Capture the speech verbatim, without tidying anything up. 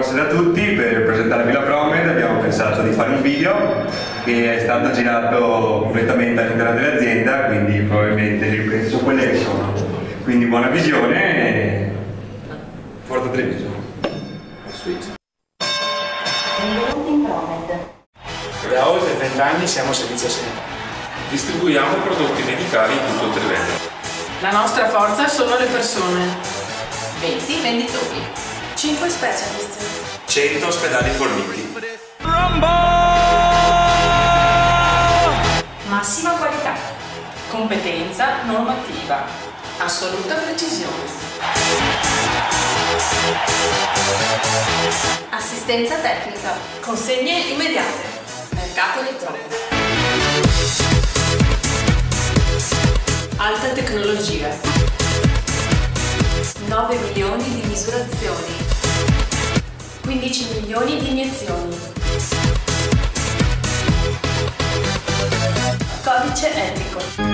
buonasera a tutti. Per presentarvi la Promed abbiamo pensato di fare un video che è stato girato completamente all'interno dell'azienda, quindi probabilmente le riprese sono quelle che sono. Quindi buona visione e forza television. Switch. Da oltre trenta anni siamo a servizio sanitario. Distribuiamo prodotti medicali in tutto il Triveneto. La nostra forza sono le persone. venti venditori, cinque specialist, cento ospedali forniti. massima qualità, Competenza normativa. assoluta precisione, assistenza tecnica, consegne immediate, mercato elettronico, alta tecnologia, nove milioni di misurazioni, quindici milioni di iniezioni, codice etico.